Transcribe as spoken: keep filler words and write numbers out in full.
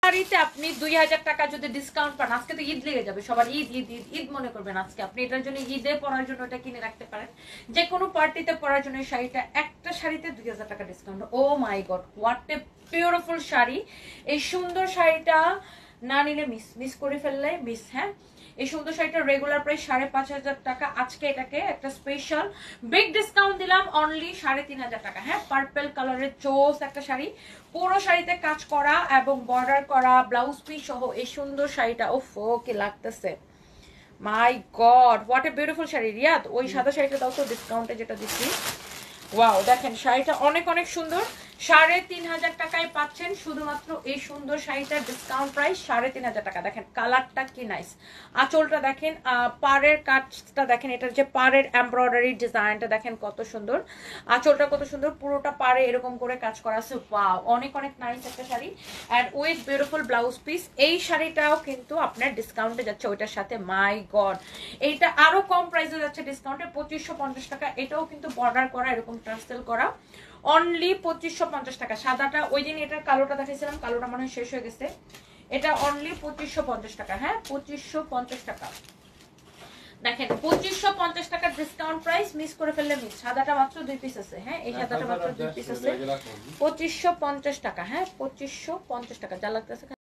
শাড়িতে আপনি দুই হাজার টাকা যদি ডিসকাউন্ট পান, আজকে তো ঈদ লেগে যাবে, সবার ঈদ ঈদ ঈদ ঈদ মনে করবেন আজকে, আপনি এটার জন্য ঈদে পরার জন্য এটা কিনে রাখতে পারেন, যে কোনো পার্টিতে পরার জন্য এই শাড়িটা, একটা শাড়িতে দুই হাজার টাকা discount. Oh my god, what a beautiful sari. এই সুন্দর শাড়িটা না নিলে মিস মিস করে ফেললে মিস। হ্যাঁ, এই সুন্দর শাড়িটা রেগুলার প্রাইস সাড়ে পাঁচ হাজার টাকা, আজকে এটাকে একটা স্পেশাল বিগ ডিসকাউন্ট দিলাম অনলি সাড়ে তিন হাজার টাকা। হ্যাঁ, পার্পল কালারের চোস একটা শাড়ি, পুরো শাড়িতে কাজ করা এবং বর্ডার করা, ব্লাউজ পিস সহ এই সুন্দর শাড়িটা। ও ফো কি লাগতেছে, my god what a beautiful sari. Riyad ওই সাদা শাড়িটা দাও তো ডিসকাউন্টে যেটা দিচ্ছি। ওয়াও, দেখেন শাড়িটা অনেক অনেক সুন্দর, সাড়ে তিন হাজার টাকায় পাচ্ছেন শুধুমাত্র এই সুন্দর শাড়িটা, ডিসকাউন্ট প্রাইস সাড়ে তিন হাজার টাকা। দেখেন কালারটা কি নাইস, আঁচলটা দেখেন, পাড়ের কাজটা দেখেন, এটার যে পাড়ের এমব্রয়ডারি ডিজাইনটা দেখেন কত সুন্দর, আঁচলটা কত সুন্দর, পুরোটা পাড়ে এরকম করে কাজ করা আছে। ওয়াও, অনেক অনেক নাইস একটা sari and with beautiful blouse piece. এই শাড়িটাও কিন্তু আপনার ডিসকাউন্টে যাচ্ছে ওইটার সাথে। মাই গড, এইটা আরো কম প্রাইসে যাচ্ছে ডিসকাউন্টে, পঁচিশশো পঞ্চাশ টাকা। এটাও কিন্তু বর্ডার করা, এরকম টার্সেল করা, অনলি পঁচিশশো পঞ্চাশ টাকা। সাদাটা ওই দিন এটার কালোটা দেখাইছিলাম, কালোটা মনে হয় শেষ হয়ে গেছে, এটা অনলি পঁচিশশো পঞ্চাশ টাকা। হ্যাঁ, পঁচিশশো পঞ্চাশ টাকা। দেখেন পঁচিশশো পঞ্চাশ টাকার ডিসকাউন্ট প্রাইস, মিস করে ফেললে মিস। সাদাটা মাত্র দুই পিস আছে। হ্যাঁ, এই সাদাটা মাত্র দুই পিস আছে, পঁচিশশো পঞ্চাশ টাকা। হ্যাঁ, পঁচিশশো পঞ্চাশ টাকা। যা লাগতেছে